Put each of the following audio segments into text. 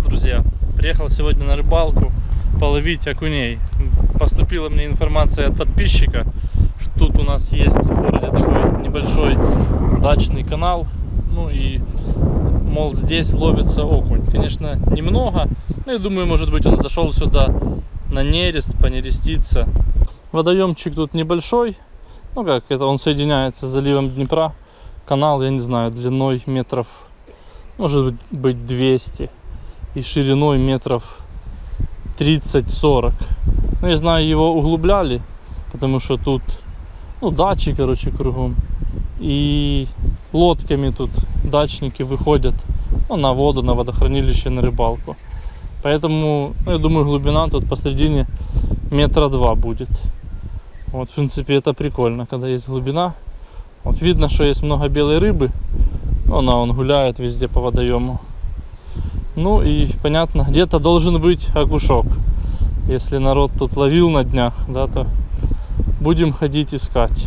Привет, друзья! Приехал сегодня на рыбалку половить окуней. Поступила мне информация от подписчика, что тут у нас есть в городе такой небольшой дачный канал. Ну и, мол, здесь ловится окунь. Конечно, немного, но я думаю, может быть, он зашел сюда на нерест, понереститься. Водоемчик тут небольшой. Ну как, это он соединяется с заливом Днепра. Канал, я не знаю, длиной метров, может быть, 200. И шириной метров 30-40. Ну, я знаю, его углубляли, потому что тут, дачи, короче, кругом. И лодками тут дачники выходят, на воду, на водохранилище, на рыбалку. Поэтому, я думаю, глубина тут посередине метра 2 будет. Вот, в принципе, это прикольно, когда есть глубина. Вот, видно, что есть много белой рыбы. Он гуляет везде по водоему. Ну и понятно, где-то должен быть окушок. Если народ тут ловил на днях, да, то будем ходить искать.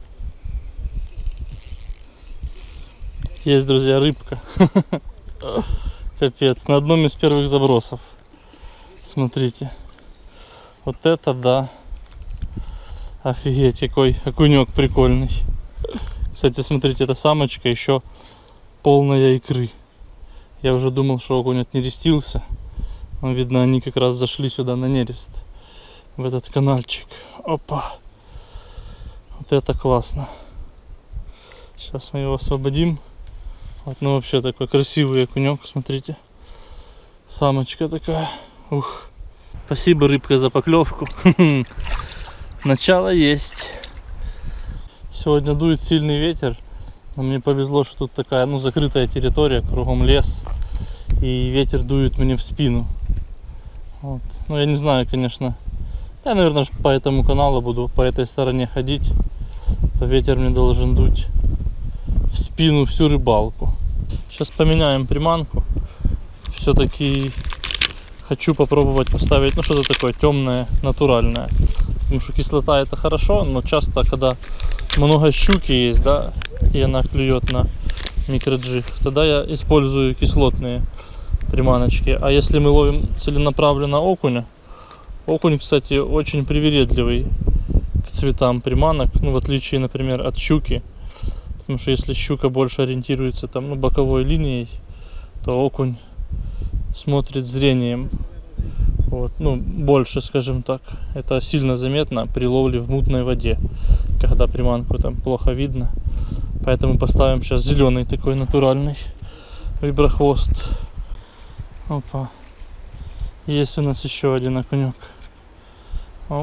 Есть, друзья, рыбка. Капец, на одном из первых забросов. Смотрите. Вот это да. Офигеть, какой окунек прикольный. Кстати, смотрите, эта самочка еще полная икры. Я уже думал, что окунь отнерестился. Но, видно, они как раз зашли сюда на нерест. В этот канальчик. Опа. Вот это классно. Сейчас мы его освободим. Вот, ну вообще такой красивый окунек, смотрите. Самочка такая. Ух. Спасибо, рыбка, за поклевку. Начало есть. Сегодня дует сильный ветер. Но мне повезло, что тут такая, закрытая территория, кругом лес. И ветер дует мне в спину. Вот. Ну, я не знаю, конечно. Я, наверное, по этому каналу буду по этой стороне ходить. То ветер мне должен дуть в спину всю рыбалку. Сейчас поменяем приманку. Все-таки хочу попробовать поставить, что-то такое темное, натуральное. Потому что кислота — это хорошо, но часто, когда много щуки есть, да, и она клюет на микроджиг, тогда я использую кислотные приманочки. А если мы ловим целенаправленно окуня, окунь, кстати, очень привередливый к цветам приманок, в отличие, например, от щуки. Потому что если щука больше ориентируется там, боковой линией, то окунь смотрит зрением. Вот, больше, скажем так. Это сильно заметно при ловле в мутной воде, когда приманку там плохо видно. Поэтому поставим сейчас зеленый такой натуральный виброхвост. Опа. Есть у нас еще один окунек. Оп.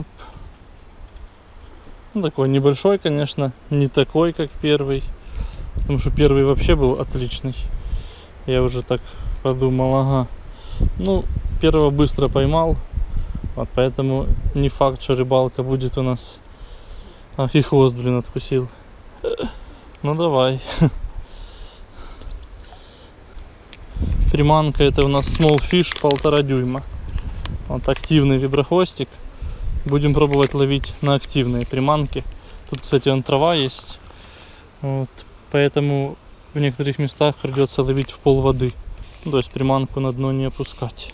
Такой небольшой, конечно, не такой, как первый. Потому что первый вообще был отличный. Я уже так подумал, ага. Первого быстро поймал. Вот поэтому не факт, что рыбалка будет у нас. Ах, и хвост, откусил. Ну давай. Приманка это у нас Small Fish 1,5 дюйма. Вот активный виброхвостик. Будем пробовать ловить на активные приманки. Тут, кстати, трава есть. Вот. Поэтому в некоторых местах придется ловить в пол воды. То есть приманку на дно не опускать.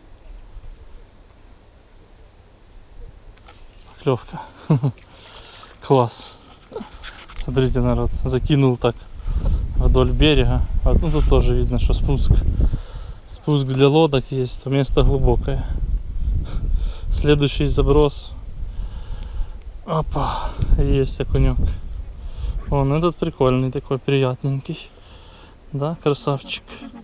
Поклевка. Класс. Смотрите, народ, закинул так вдоль берега. Вот, тут тоже видно, что спуск для лодок есть, то место глубокое. Следующий заброс. Опа, есть окунек. Вон этот прикольный, такой приятненький. Да, красавчик.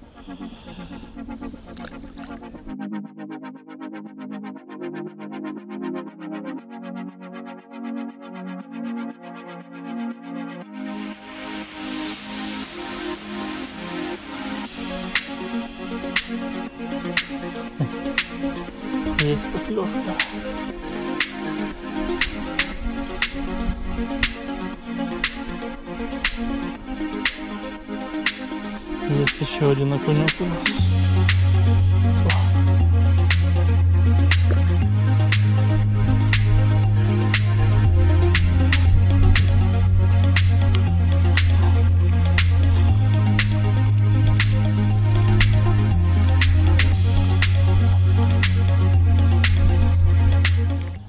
Есть поклевка. Есть еще один окунек у нас.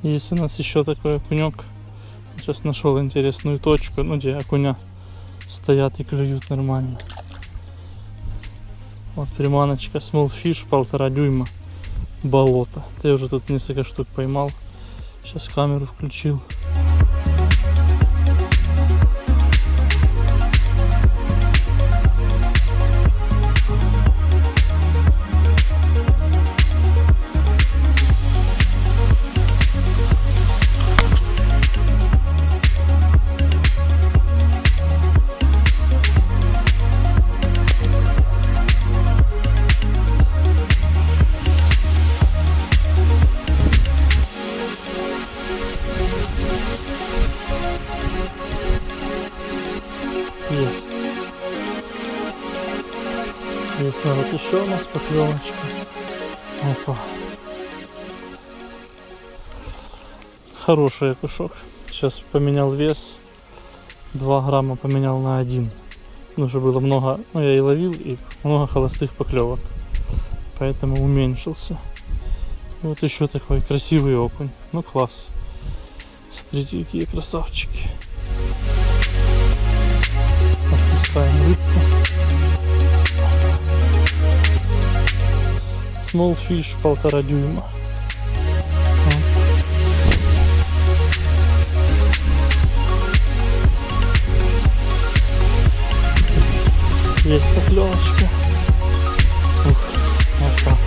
Есть у нас еще такой окунек. Сейчас нашел интересную точку, ну где окуня стоят и клюют нормально. Вот приманочка Small Fish 1,5 дюйма. Болото. Я уже тут несколько штук поймал. Сейчас камеру включил. Есть вот еще у нас поклевочка. Опа. Хороший окушок. Сейчас поменял вес. 2 грамма поменял на 1. Ну, уже было много, ну я и ловил, и много холостых поклевок. Поэтому уменьшился. Вот еще такой красивый окунь. Ну класс. Смотрите, какие красавчики. Отпускаем рыбку. Small Fish 1,5 дюйма. Есть поклевочка. Ух, опа.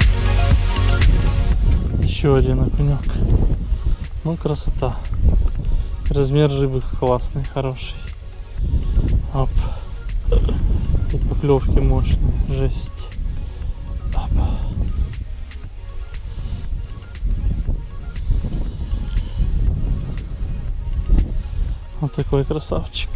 Еще один окунек. Ну красота. Размер рыбы классный, хороший. Оп. И поклевки мощные. Жесть. Опа. Вот такой красавчик.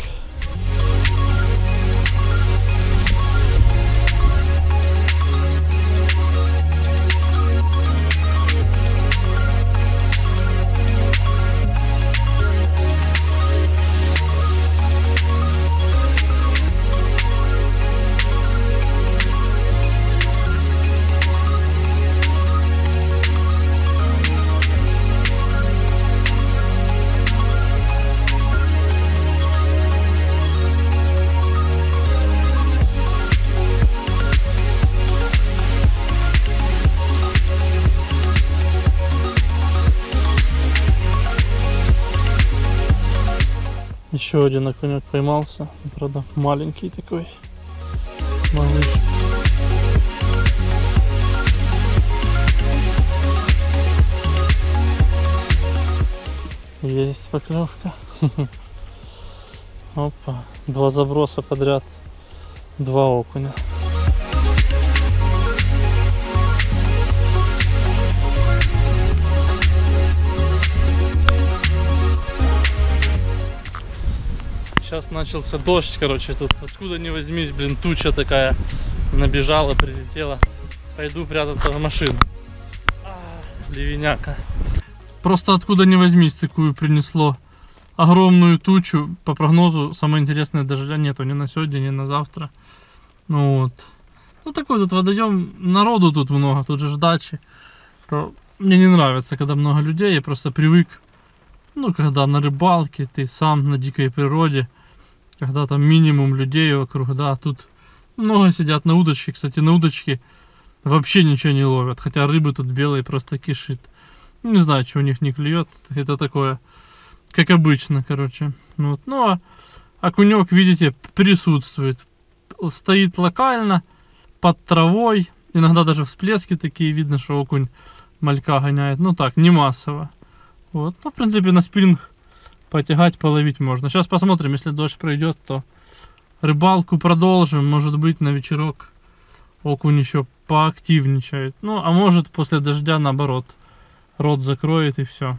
Еще один окунек поймался, правда маленький такой, малыш. Есть поклевка. Опа, 2 заброса подряд, 2 окуня. Сейчас начался дождь, короче, тут откуда ни возьмись, блин, туча такая набежала, прилетела. Пойду прятаться в машину. Ливеняка. Просто откуда ни возьмись, такую принесло огромную тучу. По прогнозу, самое интересное, дождя нету ни на сегодня, ни на завтра. Ну вот. Ну такой тут водоем, народу тут много, тут же дачи. Мне не нравится, когда много людей, я просто привык. Ну, когда на рыбалке, ты сам на дикой природе, когда там минимум людей вокруг, да, тут много сидят на удочке. Кстати, на удочке вообще ничего не ловят, хотя рыбы тут белые просто кишит. Не знаю, что у них не клюет, это такое, как обычно, короче. Вот. Ну, а окунек, видите, присутствует. Стоит локально, под травой, иногда даже всплески такие, видно, что окунь малька гоняет. Ну так, не массово. Вот, ну, в принципе, на спиннинг потягать, половить можно. Сейчас посмотрим, если дождь пройдет, то рыбалку продолжим. Может быть, на вечерок окунь еще поактивничает. Ну, а может, после дождя, наоборот, рот закроет и все.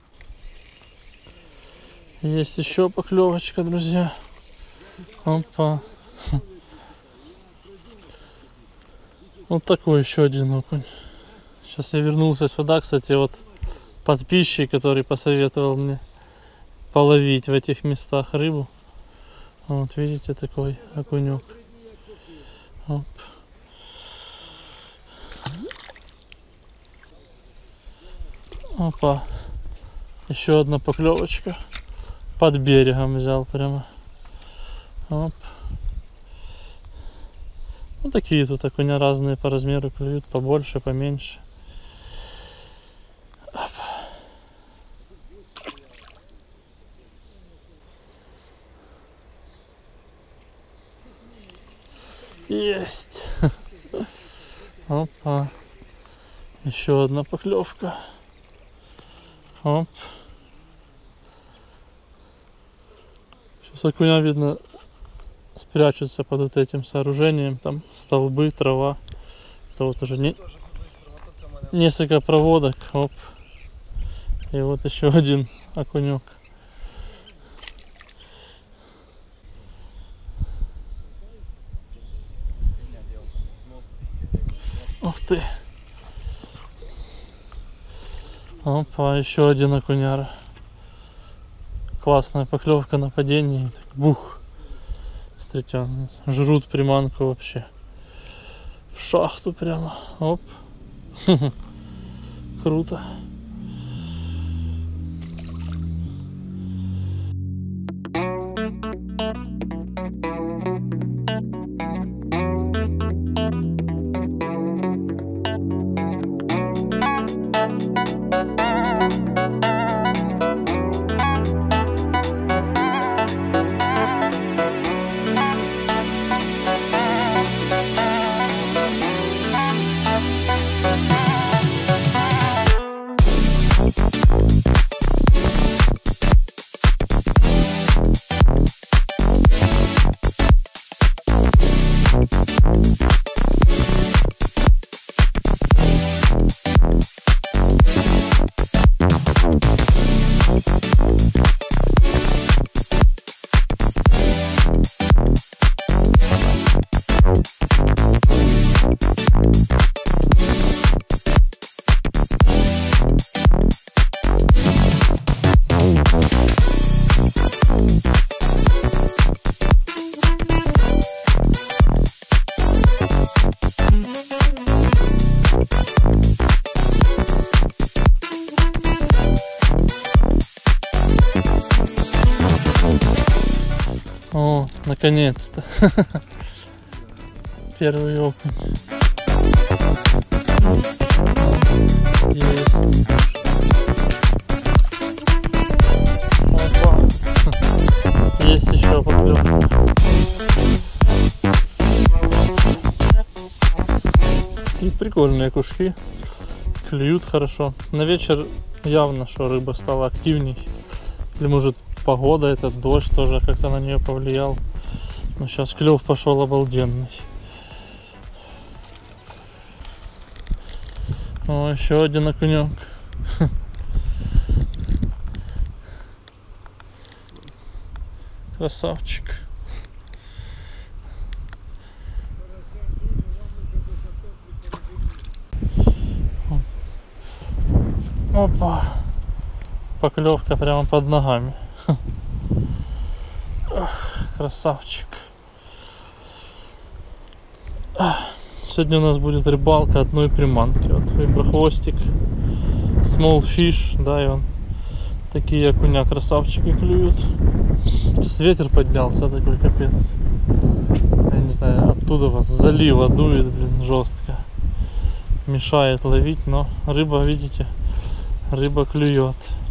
Есть еще поклевочка, друзья. Опа. Вот такой еще один окунь. Сейчас я вернулся сюда, кстати, вот подписчик, который посоветовал мне половить в этих местах рыбу. Вот видите, такой окунек. Оп. Опа. Еще одна поклевочка. Под берегом взял прямо. Оп. Ну такие тут окуня разные по размеру клюют, побольше, поменьше. Оп. Есть. Опа. Еще одна поклевка. Оп. Сейчас окуня, видно, спрячутся под вот этим сооружением. Там столбы, трава. Это вот уже несколько проводок. Оп. И вот еще один окунек. Ух ты. Опа, еще один окуняра. Классная поклевка на падении. Бух. Смотрите, жрут приманку вообще. В шахту прямо. Оп. Круто. О, наконец-то. Первый окунь. Есть. Опа. Есть еще поклевка. И прикольные кушки. Клюют хорошо. На вечер явно, что рыба стала активней. Или может погода, этот дождь тоже как-то на нее повлиял. Но сейчас клев пошел обалденный. О, еще один окунек. Красавчик. Опа. Поклевка прямо под ногами. Красавчик. Сегодня у нас будет рыбалка одной приманки. Вот виброхвостик, small fish, да, и он такие окуня красавчики клюют. Сейчас ветер поднялся такой, капец. Я не знаю, оттуда вас залива дует, блин, жестко. Мешает ловить, но рыба, видите, рыба клюет.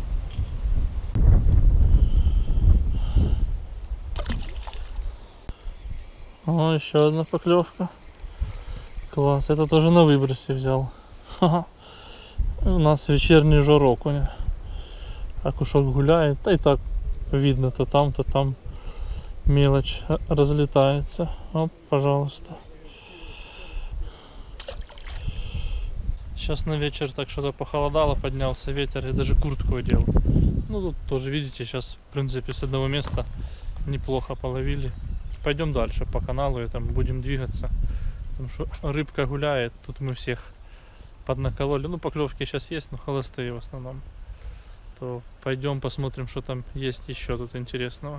О, еще одна поклевка. Класс, это тоже на выбросе взял. Ха-ха. У нас вечерний жор окуня. Окушок гуляет, да и так видно, то там мелочь разлетается. Оп, пожалуйста. Сейчас на вечер так что-то похолодало, поднялся ветер, я даже куртку одел. Ну тут тоже видите, сейчас в принципе с одного места неплохо половили. Пойдем дальше по каналу и там будем двигаться. Потому что рыбка гуляет, тут мы всех поднакололи. Ну поклевки сейчас есть, но холостые в основном. То пойдем посмотрим, что там есть еще тут интересного.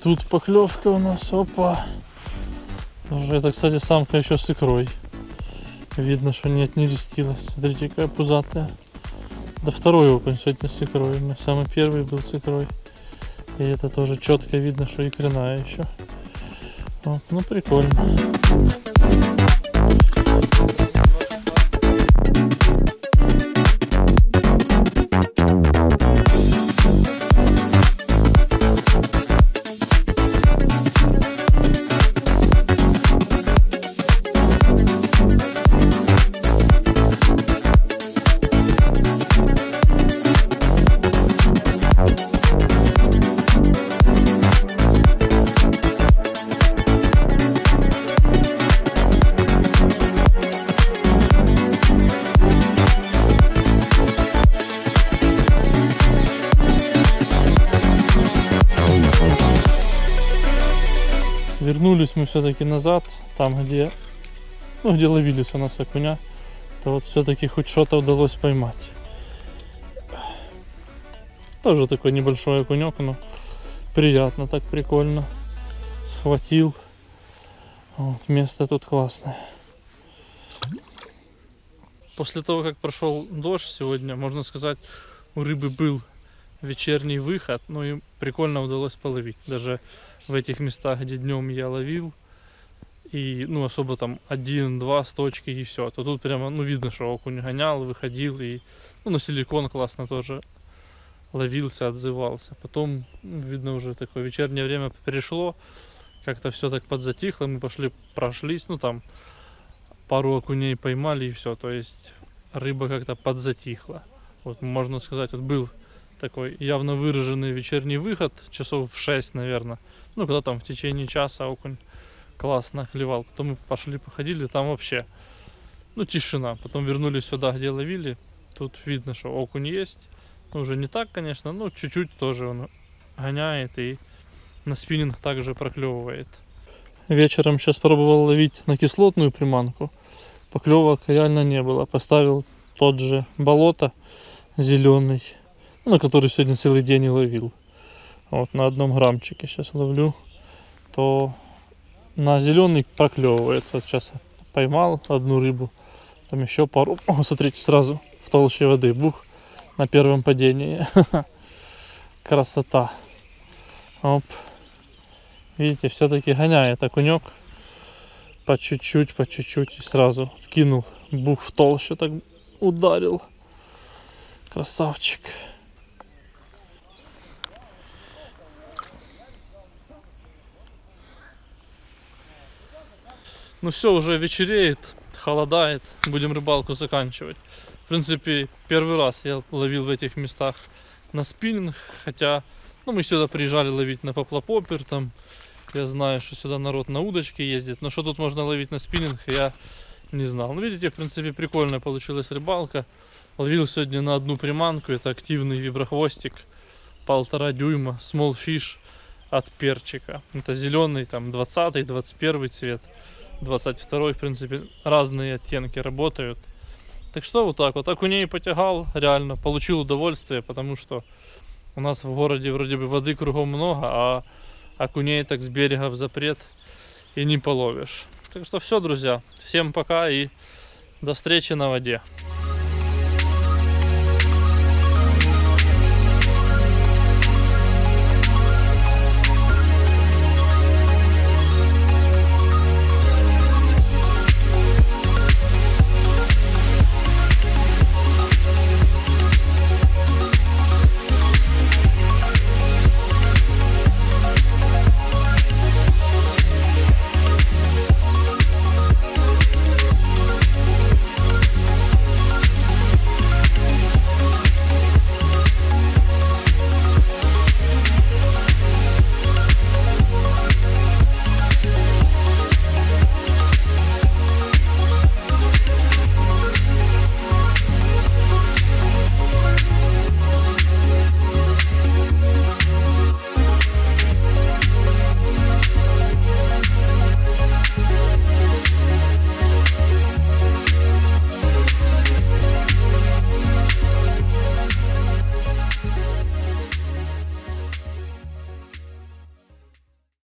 тут поклевка у нас, опа. Это, кстати, самка еще с икрой. Видно, что не отнерестилась. Смотрите, какая пузатая. Да второй окунь сегодня с икрой. У меня самый первый был с икрой. И это тоже четко видно, что икряная еще. Вот, ну прикольно. Вернулись мы все-таки назад, там где, ну, где ловились у нас окуня, то вот все-таки хоть что-то удалось поймать. Тоже такой небольшой окунек, но приятно, так прикольно. Схватил. Вот, место тут классное. После того, как прошел дождь сегодня, можно сказать, у рыбы был вечерний выход, ну и прикольно удалось половить. Даже в этих местах, где днем я ловил, и ну особо там 1-2 с точки и все, то тут прямо ну видно, что окунь гонял, выходил, и ну, на силикон классно тоже ловился, отзывался. Потом видно уже такое вечернее время пришло, как-то все так подзатихло, мы пошли прошлись, ну там пару окуней поймали и все, то есть рыба как-то подзатихла. Вот можно сказать, вот был такой явно выраженный вечерний выход, часов в 6, наверное. Ну, когда там в течение часа окунь классно клевал. Потом мы пошли, походили, там вообще, ну, тишина. Потом вернулись сюда, где ловили. Тут видно, что окунь есть. Ну, уже не так, конечно, но чуть-чуть тоже он гоняет и на спиннинг также проклевывает. Вечером сейчас пробовал ловить на кислотную приманку. Поклевок реально не было. Поставил тот же болото зеленый, на который сегодня целый день и ловил. Вот на 1 граммчике сейчас ловлю, то на зеленый проклевывает. Вот сейчас поймал одну рыбу, там еще пару. О, смотрите, сразу в толще воды, бух, на первом падении. Красота. Оп. Видите, все-таки гоняет окунек. По чуть-чуть, и сразу кинул, бух в толще, так ударил. Красавчик. Ну все, уже вечереет, холодает, будем рыбалку заканчивать. В принципе, первый раз я ловил в этих местах на спиннинг, хотя ну, мы сюда приезжали ловить на поплапопер, там я знаю, что сюда народ на удочке ездит, но что тут можно ловить на спиннинг, я не знал. Ну видите, в принципе, прикольная получилась рыбалка. Ловил сегодня на 1 приманку, это активный виброхвостик 1,5 дюйма, small fish от перчика. Это зеленый, там 20-й, 21 цвет, 22-й, в принципе, разные оттенки работают. Так что вот так вот, окуней потягал, реально, получил удовольствие, потому что у нас в городе вроде бы воды кругом много, а окуней так с берега в запрет и не половишь. Так что все, друзья, всем пока и до встречи на воде.